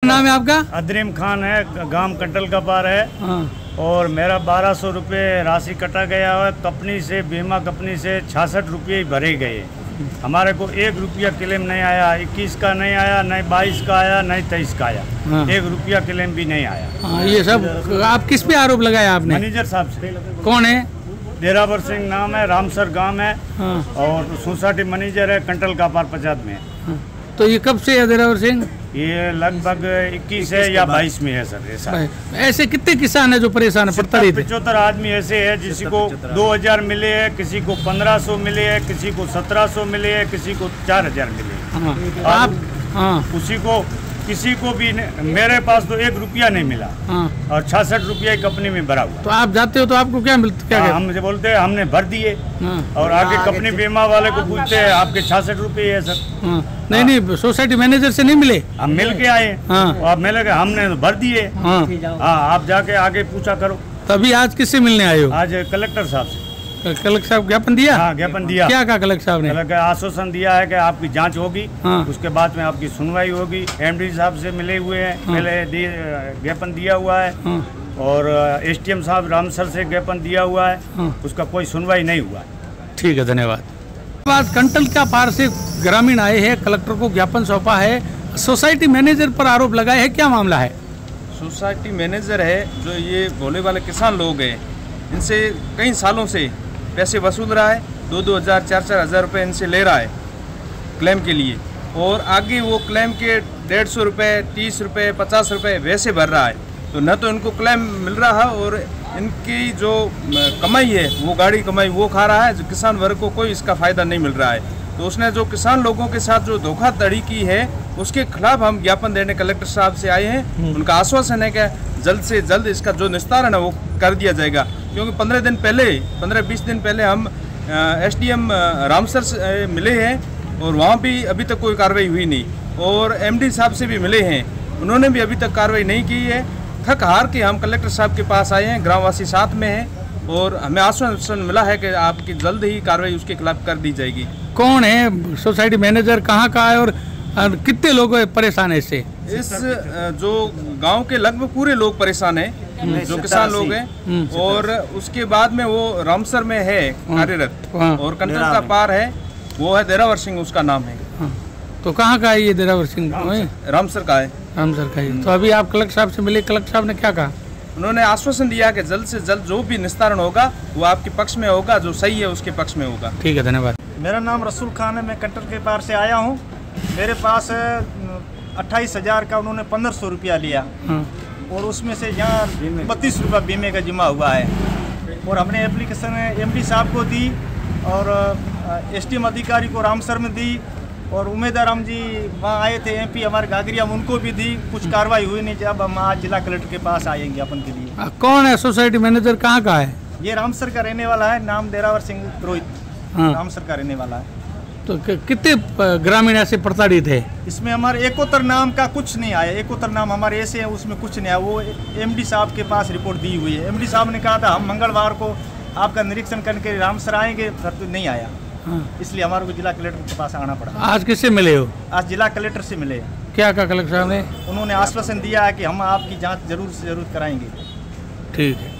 नाम है आपका? अदरीम खान है, गांव कंटल का पार है। हाँ। और मेरा 1200 रुपये राशि कटा गया है कंपनी से, बीमा कंपनी से 66 रुपये ही भरे गए। हमारे को 1 रुपया क्लेम नहीं आया, 21 का नहीं आया, नहीं 22 का आया, नहीं 23 का आया। हाँ। 1 रुपया क्लेम भी नहीं आया। हाँ, ये सब आप किस पे आरोप लगाया आपने? मैनेजर साहब से। कौन है? देरावर सिंह नाम है, रामसर गांव है। हाँ। और सोसाइटी मैनेजर है, कंटल का पार पंचायत में। हाँ। तो ये कब से है देरावर सिंह? ये लगभग 21 है या 22 में है सर। ऐसा ऐसे कितने किसान है जो परेशान है? 75 आदमी ऐसे है किसी को 2000 मिले है, किसी को 1500 मिले है, किसी को 1700 मिले है, किसी को 4000 मिले है। हाँ। आप हाँ। किसी को भी मेरे पास तो 1 रुपया नहीं मिला। हाँ। और 66 रुपया कंपनी में भरा हुआ। तो आप जाते हो तो आपको क्या मिलता? क्या हम बोलते हैं हमने भर दिए। हाँ। और आगे कंपनी बीमा वाले को पूछते हैं आपके 66 रुपये है सर। हाँ। नहीं, सोसाइटी मैनेजर से नहीं मिले? हम मिल के आए। हाँ। आप मिले गए, हमने तो भर दिए। हाँ। आप जाके आगे पूछा करो। तभी आज किससे मिलने आए हो? आज कलेक्टर साहब से। कलेक्टर साहब ज्ञापन दिया? हाँ, ज्ञापन दिया। क्या कहा कलेक्टर साहब ने? आश्वासन दिया है कि आपकी जांच होगी। हाँ। उसके बाद में आपकी सुनवाई होगी। MD साहब से मिले हुए हैं। हाँ। पहले ज्ञापन दिया हुआ है। हाँ। और STM साहब रामसर से ज्ञापन दिया हुआ है। हाँ। उसका कोई सुनवाई नहीं हुआ। ठीक है, धन्यवाद। बाद कंटल का पार से ग्रामीण आए हैं, कलेक्टर को ज्ञापन सौंपा है, सोसाइटी मैनेजर पर आरोप लगाए हैं। क्या मामला है? सोसाइटी मैनेजर है जो ये भोले वाले किसान लोग हैं, इनसे कई सालों से पैसे वसूल रहा है। 2-2 हज़ार 4-4 हज़ार रुपये इनसे ले रहा है क्लेम के लिए। और आगे वो क्लेम के 150 रुपये, 30 रुपये, 50 रुपये वैसे भर रहा है। तो न तो इनको क्लेम मिल रहा है और इनकी जो कमाई है वो गाड़ी कमाई वो खा रहा है। जो किसान वर्ग को कोई इसका फ़ायदा नहीं मिल रहा है। तो उसने जो किसान लोगों के साथ जो धोखाधड़ी की है उसके खिलाफ हम ज्ञापन देने कलेक्टर साहब से आए हैं। उनका आश्वासन है कि जल्द से जल्द इसका जो निस्तारण है वो कर दिया जाएगा। क्योंकि 15-20 दिन पहले हम SDM रामसर से मिले हैं और वहाँ भी अभी तक कोई कार्रवाई हुई नहीं। और MD साहब से भी मिले हैं, उन्होंने भी अभी तक कार्रवाई नहीं की है। थक हार के हम कलेक्टर साहब के पास आए हैं, ग्रामवासी साथ में हैं और हमें आश्वासन मिला है कि आपकी जल्द ही कार्रवाई उसके खिलाफ कर दी जाएगी। कौन है सोसाइटी मैनेजर, कहाँ का है और कितने लोग परेशान है इससे? इस जो गांव के लगभग पूरे लोग परेशान हैं, जो किसान लोग हैं। और उसके बाद में वो रामसर में है कार्यरत और कंटल का पार है, वो है देरावर सिंह, उसका नाम है। तो कहाँ का है ये देरावर सिंह? रामसर का है। रामसर का है। तो अभी आप कलेक्टर साहब से मिले, कलेक्टर साहब ने क्या कहा? उन्होंने आश्वासन दिया कि जल्द से जल्द जो भी निस्तारण होगा वो आपके पक्ष में होगा, जो सही है उसके पक्ष में होगा। ठीक है, धन्यवाद। मेरा नाम रसूल खान है, मैं कंटल के पार से आया हूँ। मेरे पास 28,000 का उन्होंने 1500 रुपया लिया। और उसमें से यहाँ 32 रुपया बीमे का जमा हुआ है। और हमने एप्लीकेशन MD साहब को दी और STM अधिकारी को रामसर में दी। और उमेदाराम जी वहाँ आए थे, MP हमारे गागरिया, उनको भी दी। कुछ कार्रवाई हुई नहीं। जब हम आज जिला कलेक्टर के पास आएंगे अपन के लिए। कौन है सोसाइटी मैनेजर, कहाँ का है? ये रामसर का रहने वाला है, नाम देरावर सिंह पुरोहित। हाँ। रामसर का रहने वाला है। तो कितने ग्रामीण ऐसे प्रताड़ित है? इसमें हमारे एकोतर नाम का कुछ नहीं आया। एकोतर नाम हमारे ऐसे हैं, उसमें कुछ नहीं आया। वो MD साहब के पास रिपोर्ट दी हुई है। MD साहब ने कहा था हम मंगलवार को आपका निरीक्षण करके रामसर आएंगे, तो नहीं आया। हाँ। इसलिए हमारे को जिला कलेक्टर के पास आना पड़ा। आज किससे मिले हो? आज जिला कलेक्टर से मिले। क्या कहा कलेक्टर साहब ने? उन्होंने आश्वासन दिया है कि हम आपकी जाँच जरूर से जरूर कराएंगे। ठीक है।